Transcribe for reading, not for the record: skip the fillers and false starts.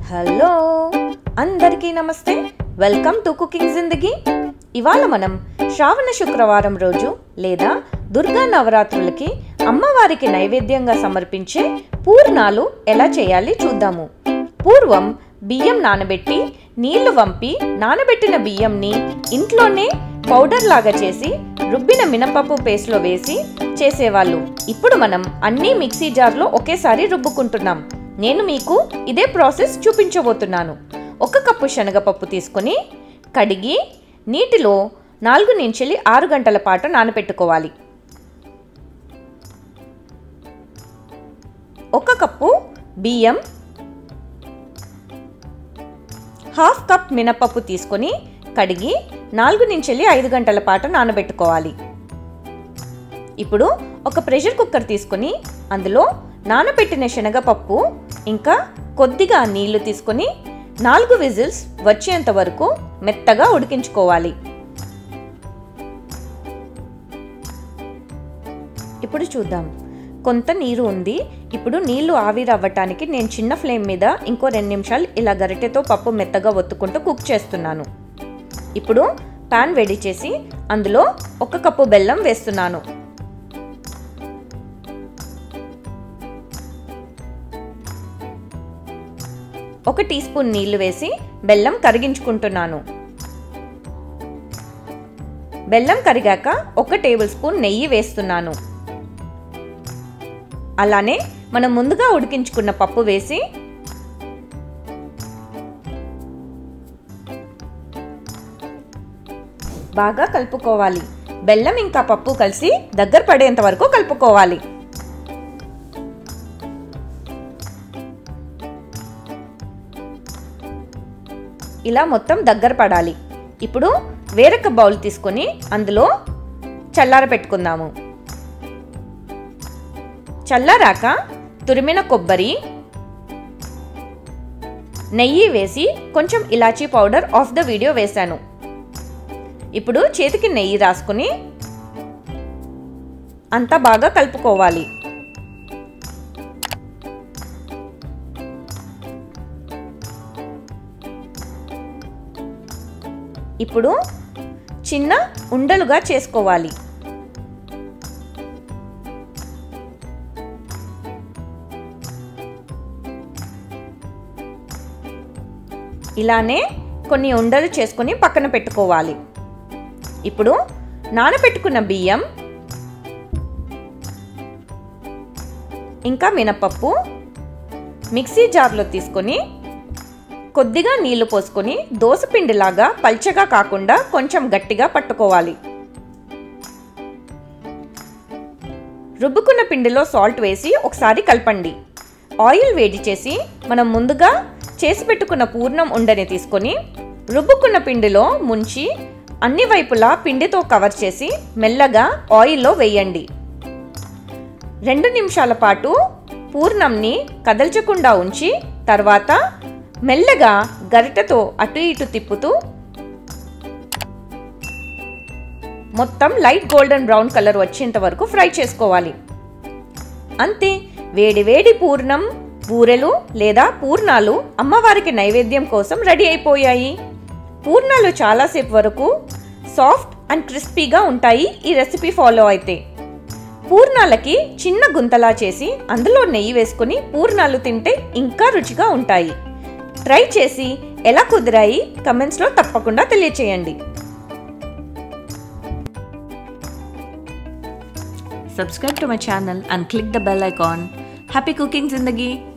Hello అందరికీ నమస్తే. Welcome to cooking జిందగీ. ఇవాళ మనం శ్రావణ శుక్రవారం రోజు లేదా దుర్గా నవరాత్రులకి అమ్మవారికి నైవేద్యంగా సమర్పించే పూర్ణాలు ఎలా చేయాలి చూద్దాము. పూర్వం బియ్యం నానబెట్టి నీళ్లు వంపి నానబెట్టిన బియ్యంని ఇంట్లోనే పౌడర్ లాగా చేసి రుబ్బిన మినపప్పు పేస్ట్లో వేసి చేసేవాళ్ళు. ఇప్పుడు మనం అన్నీ మిక్సీ జార్లో ఒకేసారి రుబ్బుకుంటున్నాం. నేను మీకు ఇదే ప్రాసెస్ చూపించబోతున్నాను. 1 కప్పు శనగపప్పు తీసుకొని కడిగి నీటిలో 4 నుంచి 6 గంటల పాటు నానబెట్టుకోవాలి. 1 కప్పు బియ్యం, 1/2 కప్ మినపప్పు తీసుకొని కడిగి 4 నుంచి 5 గంటల పాటు నానబెట్టుకోవాలి. ఇప్పుడు ఒక ప్రెషర్ కుక్కర్ తీసుకొని అందులో నానబెట్టిన శనగపప్పు ఇంకా కొద్దిగా నీళ్లు తీసుకొని 4 విజిల్స్ వచ్చేంత వరకు మెత్తగా ఉడికించుకోవాలి. ఇప్పుడు చూద్దాం, కొంత నీరు ఉంది. ఇప్పుడు నీళ్లు ఆవిరి అవ్వటానికి నేను చిన్న ఫ్లేమ్ మీద ఇంకో 2 నిమిషాలు ఇలా గరిటెతో పప్పు మెత్తగా ఒత్తుకుంటూ కుక్ చేస్తున్నాను. ఇప్పుడు పాన్ వేడి చేసి అందులో 1 కప్పు బెల్లం వేస్తున్నాను. 1 టీ స్పూన్ నీళ్లు వేసి బెల్లం కరిగించుకుంటున్నాను. బెల్లం కరిగాక 1 టేబుల్ స్పూన్ నెయ్యి వేస్తున్నాను. అలానే మనం ముందుగా ఉడికించుకున్న పప్పు వేసి బాగా కలుపుకోవాలి. బెల్లం ఇంకా పప్పు కలిసి దగ్గర పడేంత వరకు కలుపుకోవాలి. ఇలా మొత్తం దగ్గర పడాలి. ఇప్పుడు వేరొక బౌల్ తీసుకొని అందులో చల్లార పెట్టుకుందాము. చల్లారాక తురిమిన కొబ్బరి, నెయ్యి వేసి కొంచెం ఇలాచీ పౌడర్ ఆఫ్ ద వీడియో వేశాను. ఇప్పుడు చేతికి నెయ్యి రాసుకుని అంతా బాగా కలుపుకోవాలి. ఇప్పుడు చిన్న ఉండలుగా చేసుకోవాలి. ఇలానే కొన్ని ఉండలు చేసుకొని పక్కన పెట్టుకోవాలి. ఇప్పుడు నానబెట్టుకున్న బియ్యం ఇంకా మినపప్పు మిక్సీ జార్లో తీసుకొని కొద్దిగా నీళ్లు పోసుకొని దోసపిండిలాగా పల్చగా కాకుండా కొంచెం గట్టిగా పట్టుకోవాలి. రుబ్బుకున్న పిండిలో సాల్ట్ వేసి ఒకసారి కలపండి. ఆయిల్ వేడి చేసి మనం ముందుగా చేసి పెట్టుకున్న పూర్ణం ఉండని తీసుకొని రుబ్బుకున్న పిండిలో ముంచి అన్ని వైపులా పిండితో కవర్ చేసి మెల్లగా ఆయిల్లో వేయండి. 2 నిమిషాల పాటు పూర్ణంని కదల్చకుండా ఉంచి తర్వాత మెల్లగా గరిటెతో అటు ఇటు తిప్పుతూ మొత్తం లైట్ గోల్డెన్ బ్రౌన్ కలర్ వచ్చేంత వరకు ఫ్రై చేసుకోవాలి. అంతే, వేడి వేడి పూర్ణం, బూరెలు లేదా పూర్ణాలు అమ్మవారికి నైవేద్యం కోసం రెడీ అయిపోయాయి. పూర్ణాలు చాలాసేపు వరకు సాఫ్ట్ అండ్ క్రిస్పీగా ఉంటాయి ఈ రెసిపీ ఫాలో అయితే. పూర్ణాలకి చిన్న గుంతలా చేసి అందులో నెయ్యి వేసుకుని పూర్ణాలు తింటే ఇంకా రుచిగా ఉంటాయి. ట్రై చేసి ఎలా కుదిరాయి కమెంట్స్లో తప్పకుండా తెలియచేయండి. Subscribe to my channel and click the bell icon. Happy cooking Zindagi!